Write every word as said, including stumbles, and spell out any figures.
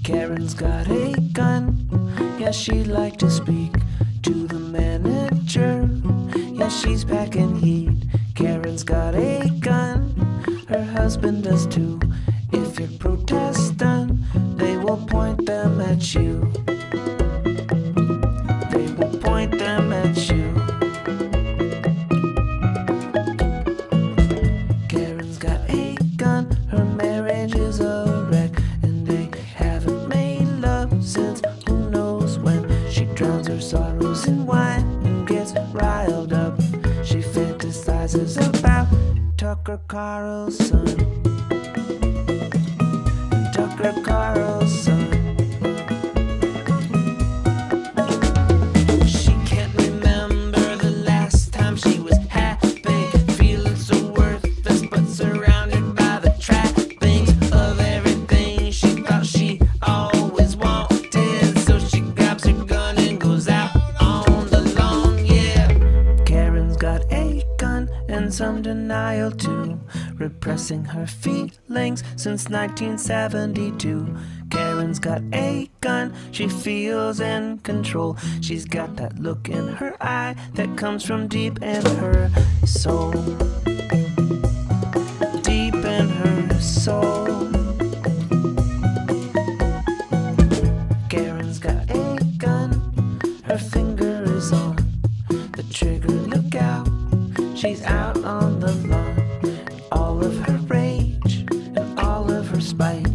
Karen's got a gun. Yeah, she'd like to speak to the manager. Yeah, she's packing heat. Karen's got a gun. Her husband does too. If you're Protestant, they will point them at you. They will point them at you. Karen's got a gun. Her marriage is a wreck, and they haven't made love since who knows when. She drowns her sorrows in wine and gets riled up. She fantasizes about Tucker Carlson. Tucker Carlson. She can't remember the last time she was happy, feeling so worthless but surrounded by the trappings of everything she thought she always wanted. So she grabs her gun and goes out on the lawn, yeah. Karen's got a gun and some denial too, repressing her feelings since nineteen seventy-two. Karen's got a gun, she feels in control. She's got that look in her eye that comes from deep in her soul. Deep in her soul. Karen's got a gun, her finger is on the trigger, look out. She's out on the lawn. All of her rage and all of her spite